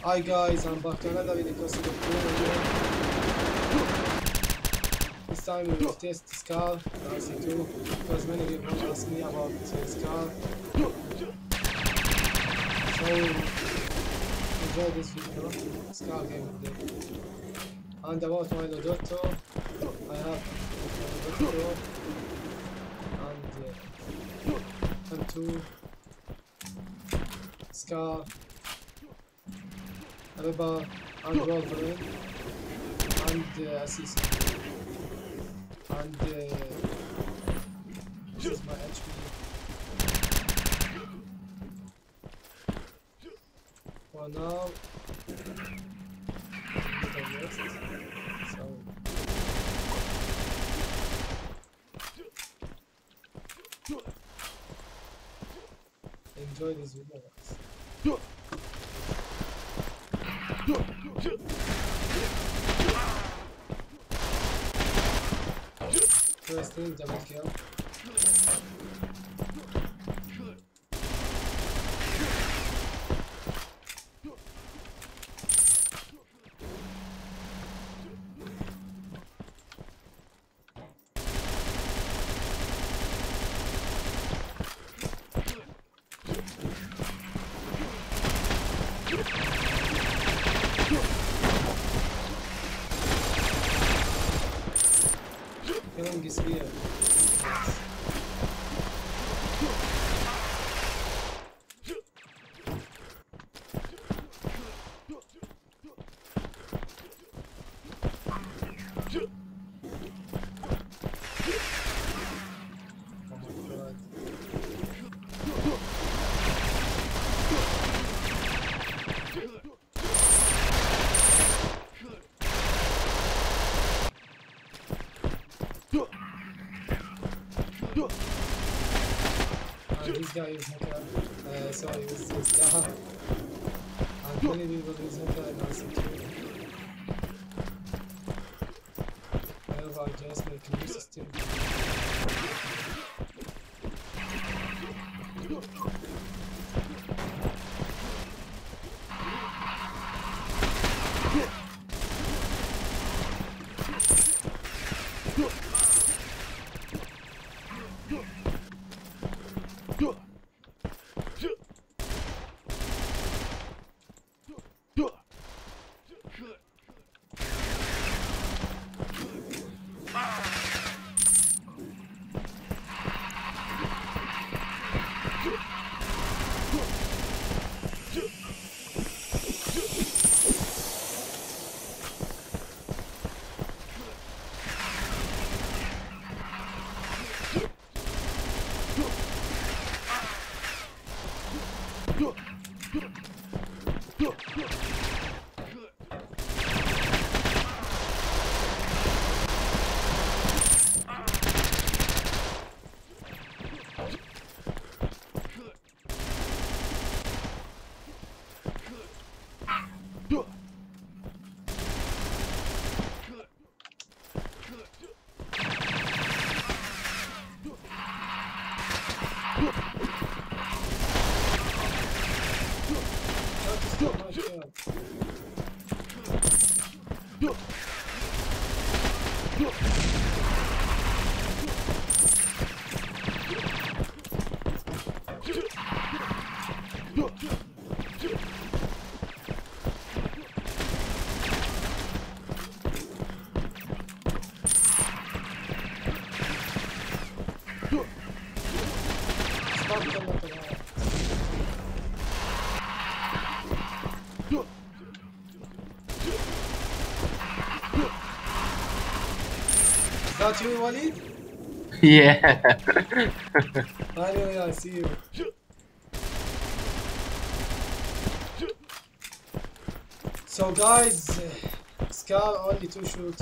Hi guys, I'm back to another video Crucible again. This time we will test Scar, the RC2, because many people ask me about Scar. So enjoy this video, Scar gameplay. And about my Lodotto, I have Lodotto and M2, Scar, Reborn and Wolverine and Assassin. And this is my HP. For now, so enjoy this video, guys. First thing, double kill. Killing is here. This guy is hacker, sorry, this guy, and many people use hacker and RC2. However, I just make a new system. Is that you, Walid? Yeah. Finally, I see you. So guys, Scar only 2 shoot.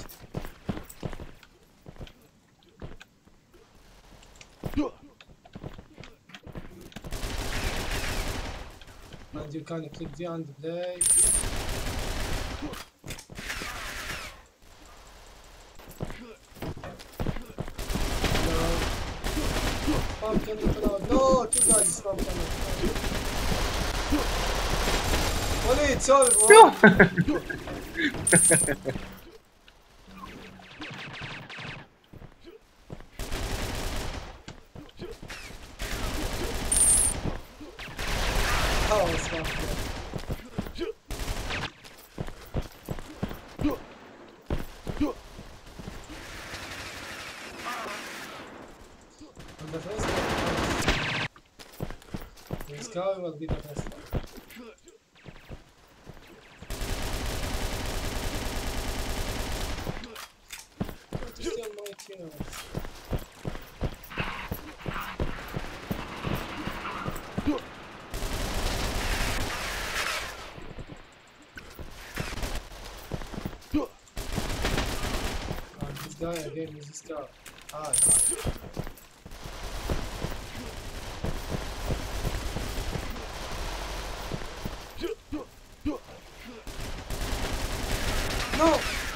And you can click V and play. No, 2 guys spam cannon. Waleed, sorry bro. Oh, it's not good. And the first one, this guy will be the best one. To steal my kills. This guy again is this guy. Ah. No!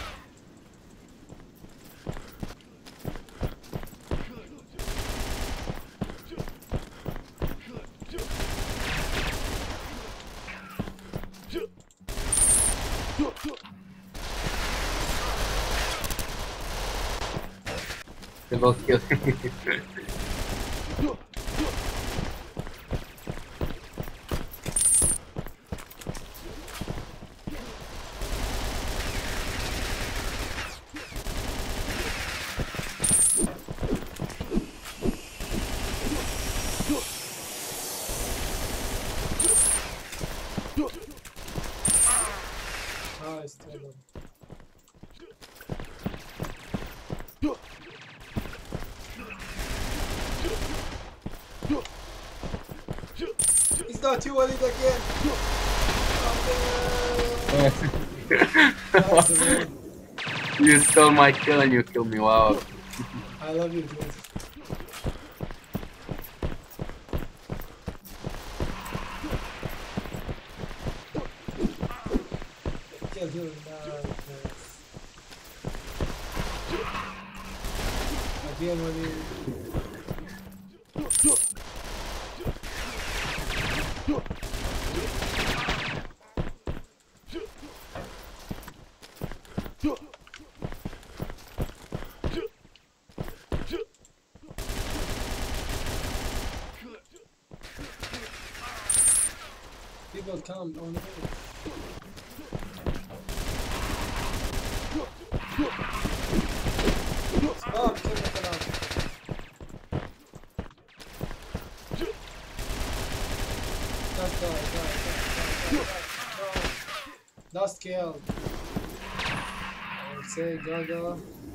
They both kill. Nice, Taylor. It's not too early again. Oh, You stole my kill and you killed me. Wow. I love you, dude. Kill you, nice. Again, when you. People come on the way. Stop, kill me for now. Just die. Last kill. I would say Gaga.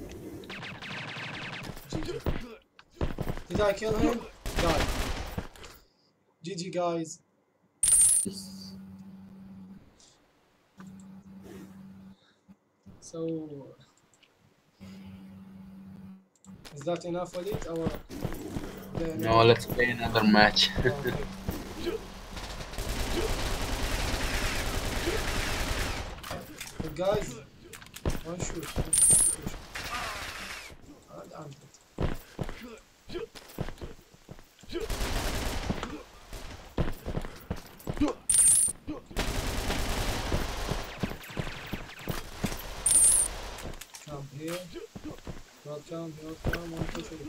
GG. Did I kill him? Die. GG guys. So is that enough for it or No, let's play another match. Okay. But guys, one shoot. I'm dead. Come here. Welcome, 1, 2, 3.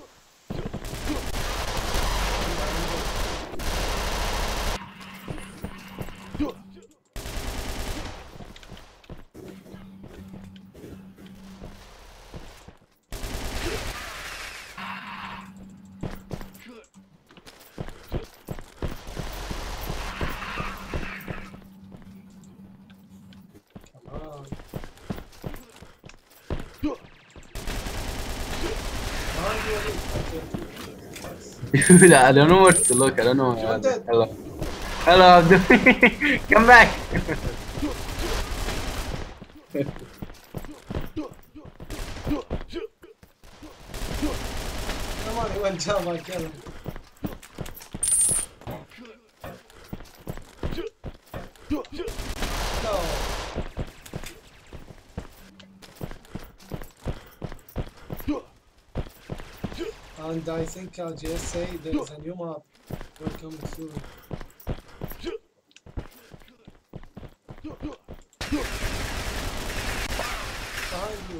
Come on. Dude, I don't know what to look. I don't know. Hello. Hello, Abdul. Come back. Come on, he went down, I killed him. No. And I think I'll just say there's a new map coming soon. Behind you.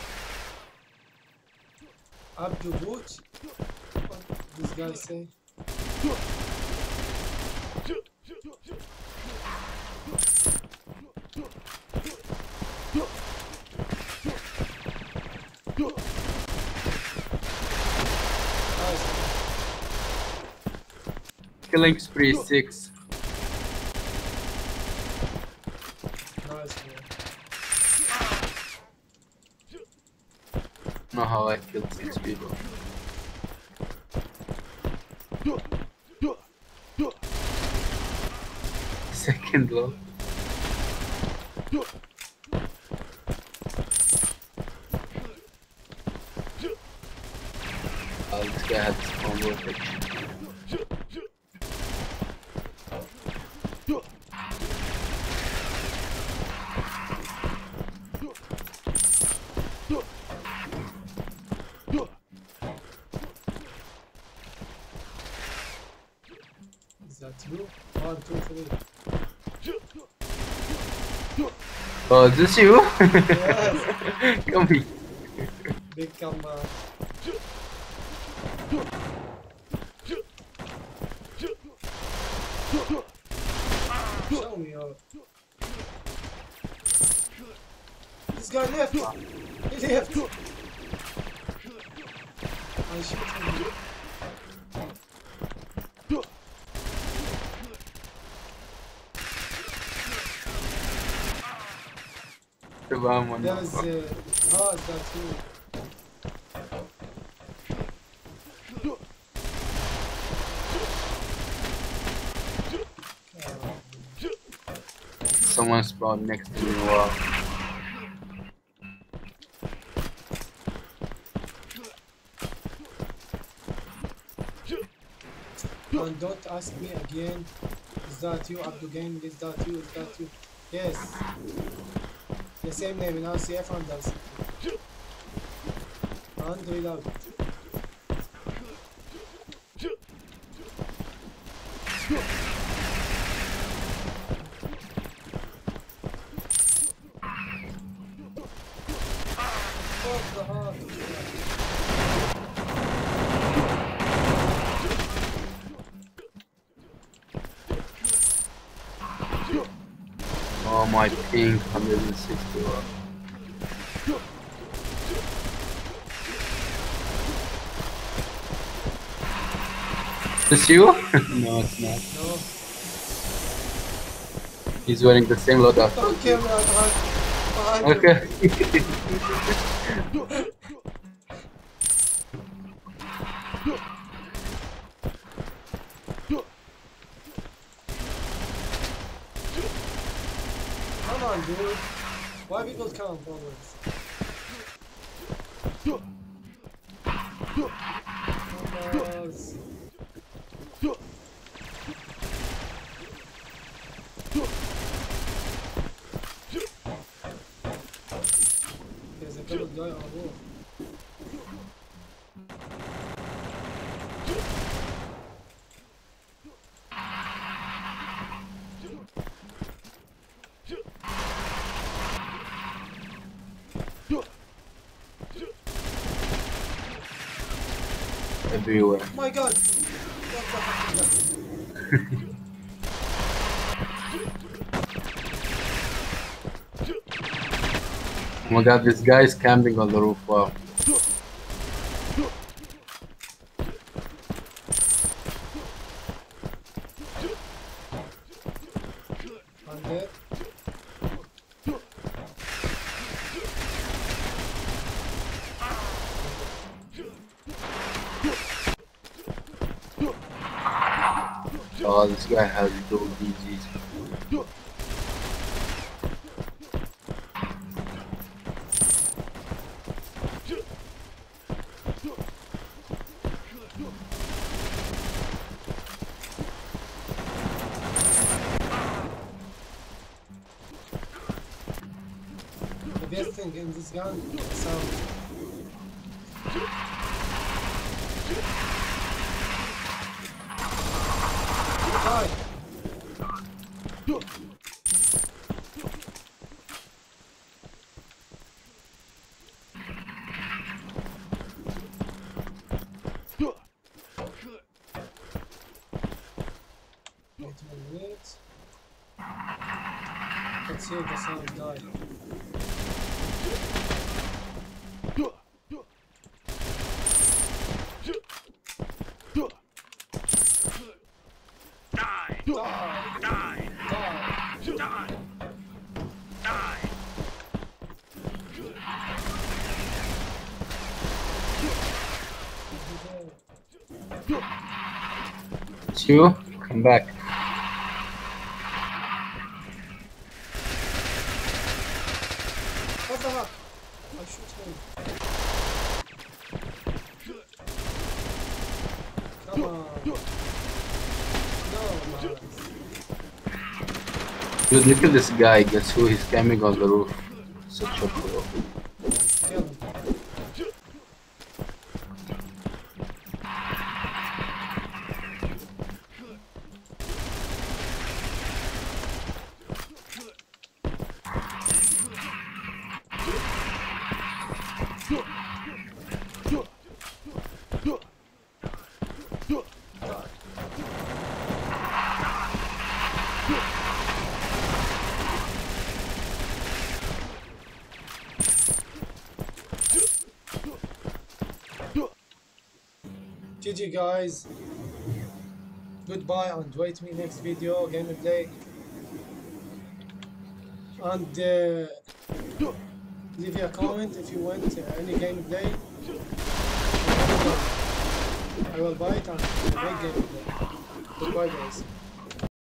Up your boot. What this guy say? Nice. Killing spree 6. Nice, man. Know how I killed 6 people. Second low. Oh, this guy had his own rotation. Is that you? 1, 2, 3. Oh, is this you? Yes. Come here. Big comeback. Show me out. This guy left. He left. I shoot him. One There is oh, is that you? Someone spawned next to me. Wow. And don't ask me again. Is that you, Abdul Gaming? Is that you? Is that you? Yes. The same name in RCF and RCF. And reload. Fuck the heart. Oh, my ping 160. Wow. This you? No, it's not. No. He's wearing the same loadout. Don't kill me, behind you. Okay. Come on, dude. Why people come forwards? Numbers. There's a couple guy on wall. Everywhere. Oh my god! What the heck is that? Oh my god, this guy is camping on the roof. Wow. I'm dead. Oh, this guy has dual DGs. The best thing in this gun is sound. Die! Let's hear the sound die. It's you? Come back. What the heck? I shoot him. Come on. No, man. Dude, look at this guy. Guess who? He's camping on the roof. Such a pro. Kill him. GG guys. Goodbye and wait me next video gameplay. And leave a comment if you want any gameplay. I will buy it and make gameplay. Goodbye guys.